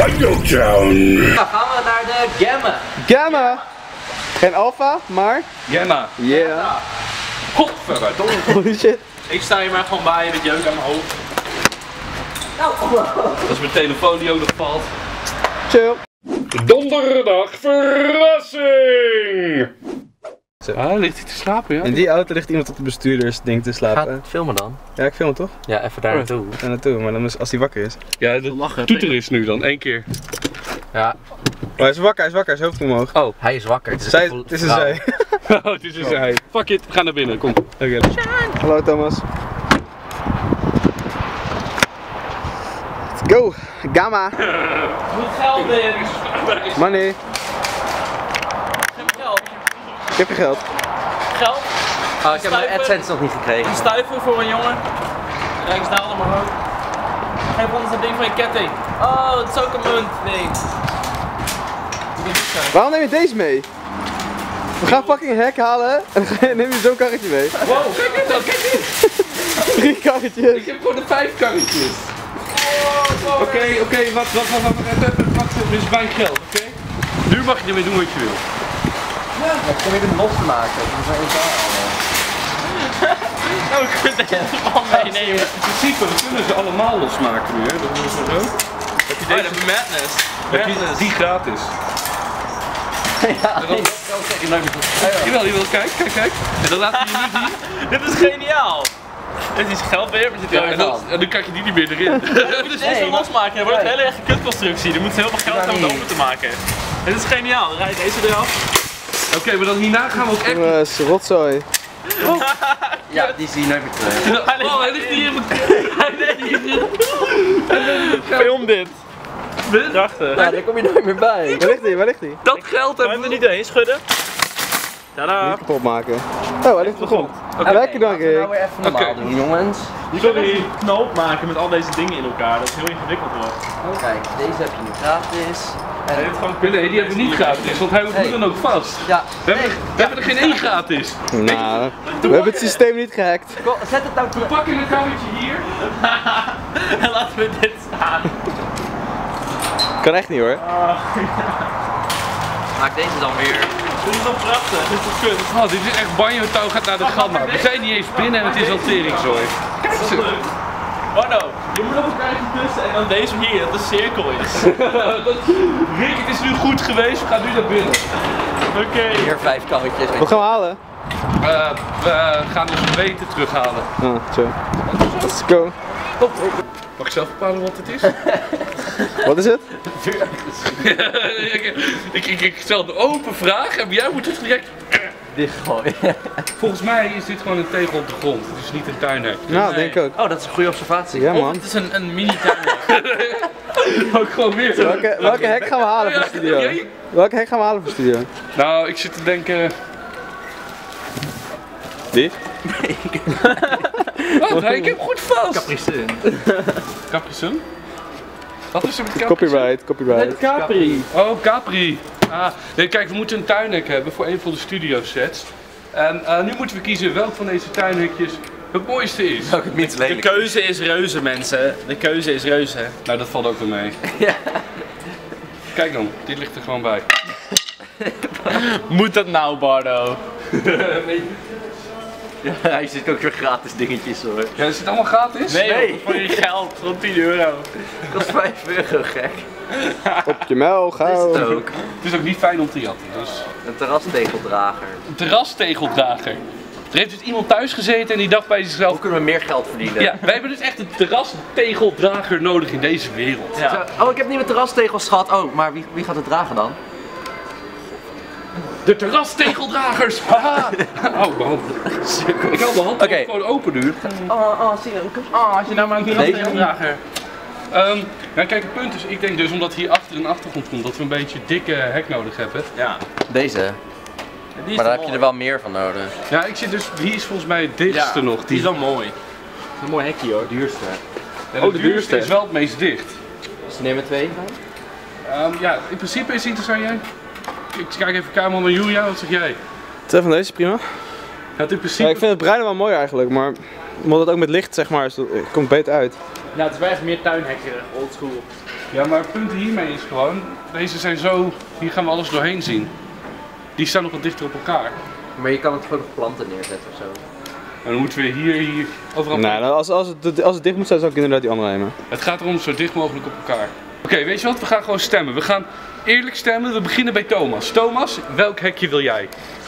Banjotown. Dan gaan we naar de Gamma. Gamma! Geen Alpha, maar... Gamma. Yeah. Godverdomme. Holy shit. Ik sta hier maar gewoon bij met jeuk aan mijn hoofd. Dat is mijn telefoon die ook nog valt. Chill. Donderdag verrassing. Ah, ligt hij te slapen, ja? In die auto ligt iemand op de bestuurdersding te slapen. Gaat filmen dan? Ja, ik film het toch? Ja, even daar naartoe. Ja, naartoe, maar dan als hij wakker is. Ja, de toeter is nu dan, 1 keer. Ja. Oh, hij is wakker, hij is hoofd omhoog. Oh, hij is wakker. Het is Het is een zij. Oh, het is een zij. Fuck it, we gaan naar binnen, kom. Oké. Hallo Thomas. Let's go. Gamma. Moet geld in. Money. Ik heb je geld. Geld? Oh, ik heb mijn AdSense nog niet gekregen. Een stuiver voor een jongen. Rijksdaalder maar ook. Geef ons dat ding van je ketting. Oh, het is ook een munt ding. Waarom neem je deze mee? We gaan fucking een hek halen en dan neem je zo'n karretje mee. Wow, kijk eens dan, kijk eens. 3 karretjes. Ik heb gewoon de 5 karretjes. Oké, wacht, dit is mijn geld, oké? Nu mag je ermee doen wat je wil. Ja, ik kom even los te maken. Dat is wel Oh, ik kan het helemaal meenemen. In principe, we kunnen ze allemaal losmaken nu, hè? Dat is zo. Heb je deze? Oh, de madness. Heb je die gratis? Ja, dat zeg je nooit meer. Jawel, kijk. En dan laten we je niet zien. Dit is geniaal. Dit is geld weer, maar zit Ja, en dan krijg je die niet meer erin. Dus als we losmaken, dan wordt het een hele erge kutconstructie. Dan moet heel veel geld hebben om het open te maken. Dit is geniaal. Dan rijd deze eraf. Oké, maar dan hierna gaan we ook echt... Jongens, rotzooi. Ja, die zie je nooit meer terug. Oh, hij ligt hier in mijn... Film dit. Prachtig. Ja, daar kom je nooit meer bij. Waar ligt hij? Dat geld Kan je hebben hem we er niet doorheen schudden? Tada! Niet kapot maken. Oh, hij ligt op de grond. Lekker dan, Laten we nou Rick. weer even normaal doen, jongens. Je kan een knoop maken met al deze dingen in elkaar, dat is heel ingewikkeld hoor. Kijk, deze heb je nu gratis. En dit gewoon Nee, die hebben we niet gratis, want hij moet dan ook vast. Ja, We hebben er geen 1 gratis. Nou, we hebben het systeem niet gehackt. Zet het nou terug. We pakken een karretje hier. En laten we dit staan. Kan echt niet hoor. Maak deze dan weer. Dit is wel prachtig, dit is toch kunst. Oh, dit is echt banjo-touw gaat naar de gamma. We zijn niet eens binnen en het is al teringzooi. Kijk eens. Oh no, je moet nog een kaartje tussen en dan deze hier, dat de cirkel is. Rick, het is nu goed geweest, we gaan nu naar binnen. Oké. Hier 5 karretjes. Wat gaan we halen? We gaan ons weten terughalen. Ah, zo. Let's go. Mag ik zelf bepalen wat het is? Wat is het? Ik stel een open vraag en jij moet het direct... Dichtgooien. Volgens mij is dit gewoon een tegel op de grond, het is niet een tuinhek. Nou, denk ik ook. Oh, dat is een goede observatie. Ja Of man. het is een mini-tuin. Ook gewoon weer zo. Welke hek gaan we halen voor studio? Welke hek gaan we halen voor studio? Nou, ik zit te denken... Die? Wat? Ik heb goed vast! Capricin. Capricin? Wat is er met Capricin? Copyright. Capri. Oh, Capri. Ah, nee, kijk, we moeten een tuinhek hebben voor een van de studio sets. En nu moeten we kiezen welk van deze tuinhekjes het mooiste is. Welke het minst De lelijk. keuze is reuze mensen, de keuze is reuze. Nou, dat valt ook wel mee. Ja. Kijk dan, dit ligt er gewoon bij. Moet dat nou Bardo? Ja, hij zit ook weer gratis dingetjes hoor. Ja, is het allemaal gratis? Nee, Nee. joh, voor je geld, van 10 euro. Dat is 5 euro gek. Op je mel, Is gauw. het ook. Het is ook niet fijn om te jatten, dus... Een terrastegeldrager. Een terrastegeldrager. Er heeft dus iemand thuis gezeten en die dacht bij zichzelf... Hoe kunnen we meer geld verdienen? Ja, wij hebben dus echt een terrastegeldrager nodig in deze wereld. Ja. Oh, ik heb nieuwe terrastegels gehad. Oh, maar wie gaat het dragen dan? De terrastegeldragers! Haha! Oh, mijn hand. Ik hou mijn hand Oké. gewoon open nu. Zie je ook? Oh, als je nou maar een terrastegeldrager. Nou kijk, het punt is, ik denk dus omdat hier achter een achtergrond komt, dat we een beetje dikke hek nodig hebben. Ja. Deze. Die is Maar daar heb mooi. je er wel meer van nodig. Ja, ik zit dus, die is volgens mij het dichtste Ja, nog. die is wel mooi. Dat is een mooi hekje hoor. Duurste. Ja, de duurste. is wel het meest dicht. Dus neem er 2 van. Ja, in principe is het interessant jij. Ik kijk even Kamerman en Julia, wat zeg jij? 2 van deze, prima. Ja, in principe... Ja, ik vind het bruine wel mooi eigenlijk, maar omdat het ook met licht zeg maar, is, het komt beter uit. Ja, het is wel echt meer tuinhekkerig, oldschool. Ja, maar het punt hiermee is gewoon, deze zijn zo, hier gaan we alles doorheen zien. Die staan nog wat dichter op elkaar. Maar je kan het gewoon nog planten neerzetten of zo. En dan moeten we hier overal... Nee, als het dicht moet zijn, zou ik inderdaad die andere nemen. Het gaat erom zo dicht mogelijk op elkaar. Oké, weet je wat? We gaan gewoon stemmen. We gaan eerlijk stemmen. We beginnen bij Thomas. Thomas, welk hekje wil jij?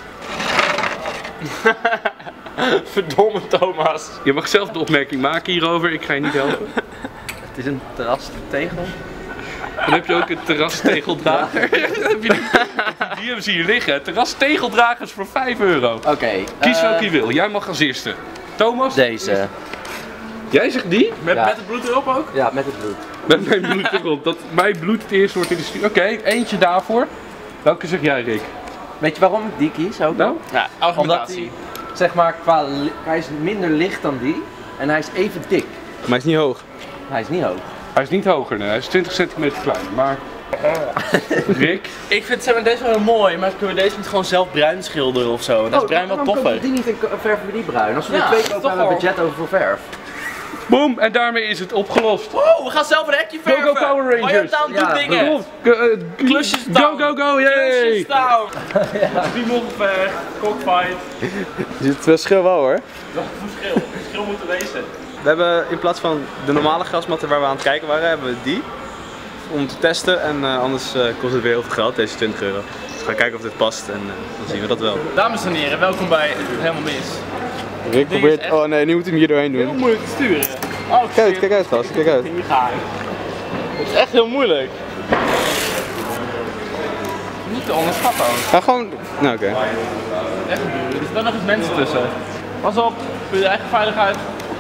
Verdomme Thomas. Je mag zelf de opmerking maken hierover. Ik ga je niet helpen. Het is een terrastegel. Dan heb je ook een terrastegeldrager. Die hebben ze hier liggen. Terrastegeldragers voor €5. Oké. Kies welke je wil. Jij mag als eerste. Thomas? Deze. Jij zegt die? Met Ja. het bloed erop ook? Ja, met het bloed. Met mijn bloed erop. Dat mijn bloed het eerst wordt in de studio. Oké, eentje daarvoor. Welke zeg jij, Rick? Weet je waarom ik die kies ook? Nou? Ja, Omdat argumentatie. hij, zeg maar, hij is minder licht dan die. En hij is even dik. Maar hij is niet hoog. Hij is niet hoog. Hij is niet hoger, nee. Hij is 20 centimeter kleiner. Maar... Rick? Ik vind zeg maar, deze wel heel mooi, maar kunnen we deze niet gewoon zelf bruin schilderen of zo? Dat is bruin wel Waarom toffer. kopen we die niet en verven we die bruin? Als we Ja, er twee toch kopen, hebben we wel. budget over voor verf. Boom! En daarmee is het opgelost. Oh, we gaan zelf een hekje verven! Go Power Rangers. Town Ja, doet dingen! Kom, Klusjes go, down. go, go, yay! Klusjes down! Spiegelgevecht, cockfight. Je ziet het verschil wel hoor. Dat is een verschil. Het verschil moet er wezen. We hebben in plaats van de normale grasmatten waar we aan het kijken waren, hebben we die. Om te testen en anders kost het weer heel veel geld, deze €20. Dus we gaan kijken of dit past en dan zien we dat wel. Dames en heren, welkom bij Helemaal Mis. Rick probeert, echt- oh nee, nu moet hij hem hier doorheen Heel doen. moeilijk te sturen. Oh, Kijk uit gast, kijk uit. Hier ga ik. Het is echt heel moeilijk. Niet te onderschatten ook. Ga gewoon, nou oké. Echt moeilijk. Er staan nog eens mensen tussen. Pas op, voor je eigen veiligheid.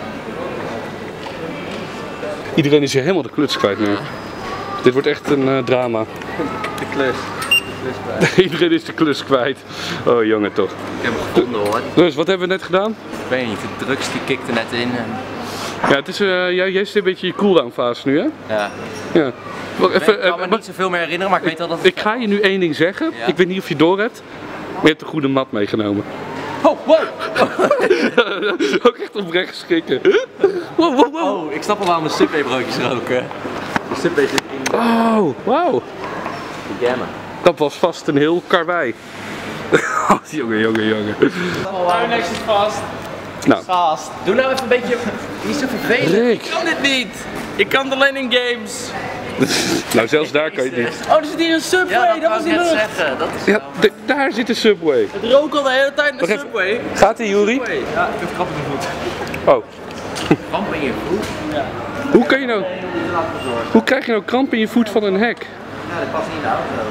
Iedereen is hier helemaal de kluts kwijt nu. Dit wordt echt een drama. De klus. Iedereen is de klus kwijt. Oh jongen toch. Ik heb hem gevonden hoor. Dus wat hebben we net gedaan? Ik weet niet, de drugs die kikte net in. En... Ja, het is, jij zit een beetje in je cooldown fase nu hè? Ja. Ja. Wacht, Ik kan me niet zoveel meer herinneren, maar ik weet wel dat het... ik ga je nu één ding zeggen. Ja. Ik weet niet of je door hebt. Maar je hebt een goede mat meegenomen. Oh, wow! Ook echt oprecht schrikken. Wow, wow, wow. Oh, ik snap al waarom de Subway broodjes roken. De Subway zit in de Oh, wauw. jammen. Dat was vast een heel karwei. jongen. Tuinheks is vast. Nou, Gast. Doe nou even een beetje... Niet zo vervelend. Rick. Ik kan dit niet. Ik kan het alleen in games. Nou, zelfs daar kan je het niet. Oh, er zit hier een Subway. Ja, dat was wou die ik net lucht. zeggen. Dat is Ja, daar zit de Subway. Het rook al de hele tijd naar Wacht even. Subway. Gaat ie, Juri? Subway. Ja, ik heb krap in de voet. Oh, Kramp in je voet. hoe kan je nou... Laat bezorgen. Hoe krijg je nou kramp in je voet van een hek? Ja, dat past niet in de auto.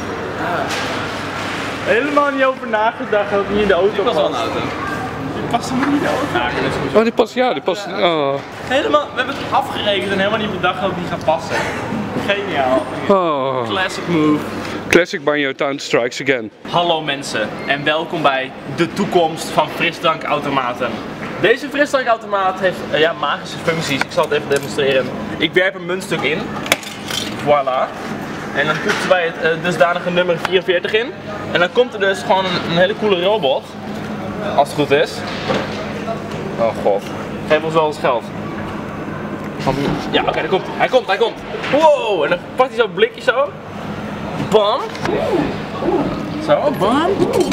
Helemaal niet over nagedacht dat het niet in de auto past. Wel een auto. Die past helemaal niet in de auto. Oh, die past... Oh. Helemaal, we hebben het afgerekend en helemaal niet bedacht dat het niet gaat passen. Geniaal. Oh. Classic move. Classic Banjo Town strikes again. Hallo mensen en welkom bij de toekomst van frisdrankautomaten. Deze frisdrankautomaat heeft magische functies. Ik zal het even demonstreren. Ik werp een muntstuk in. Voilà. En dan toetsen wij het dusdanige nummer 44 in. En dan komt er dus gewoon een hele coole robot. Als het goed is. Oh god. Geef ons wel eens geld. Ja, oké, daar komt hij. Hij komt. Wow! En dan pakt hij zo'n blikje zo. Bam. Zo, bam.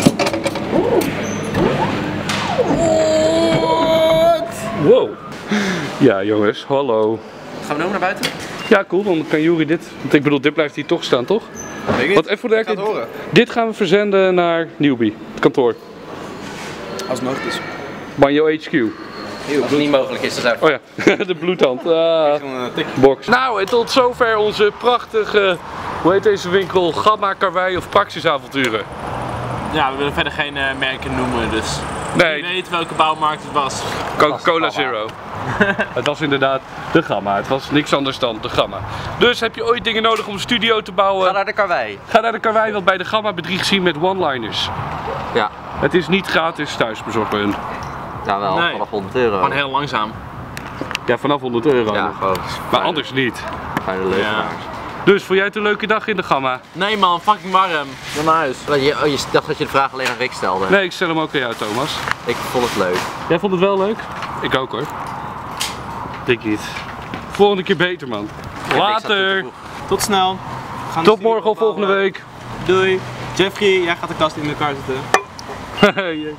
Wow. Ja jongens, hallo. Gaan we nu ook naar buiten? Ja cool, dan kan Juri dit. Want ik bedoel, dit blijft hier toch staan, toch? Weet ik niet. Want even voor de Ik ga het horen. dit gaan we verzenden naar Newbie, het kantoor. Als het mogelijk is. Banjo HQ. Als het niet mogelijk is, dan zou ik... Oh ja, de bloedhand. Gewoon een tikje. Box. Nou, en tot zover onze prachtige, hoe heet deze winkel? Gamma, Karwei of Praxisavonturen. Ja, we willen verder geen merken noemen, dus Nee, wie weet welke bouwmarkt het was. Coca-Cola Zero. Het was inderdaad de Gamma. Het was niks anders dan de Gamma. Dus heb je ooit dingen nodig om een studio te bouwen? Ga naar de karwei. Ga naar de Karwei, want bij de Gamma bedriegt zien met one-liners. Ja. Het is niet gratis thuisbezorgd bij hun. Nou wel, Nee. vanaf €100. Gewoon heel langzaam. Ja, vanaf €100. Ja, nog. gewoon. Maar anders niet. Fijne leugenaars. Dus vond jij het een leuke dag in de Gamma? Nee man, fucking warm. Ga naar huis. Je dacht dat je de vraag alleen aan Rick stelde. Nee, ik stel hem ook aan jou, Thomas. Ik vond het leuk. Jij vond het wel leuk? Ik ook hoor. Ik niet. Volgende keer beter, man. Later. Tot snel. Tot morgen of volgende week. Doei. Jeffrey, jij gaat de kast in elkaar zetten.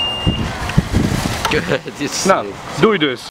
Nou, doei dus.